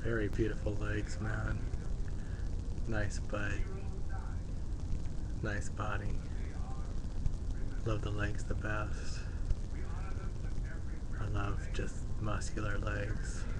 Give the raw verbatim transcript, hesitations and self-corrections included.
Very beautiful legs, man. Nice butt. Nice body. Love the legs the best. I love just muscular legs.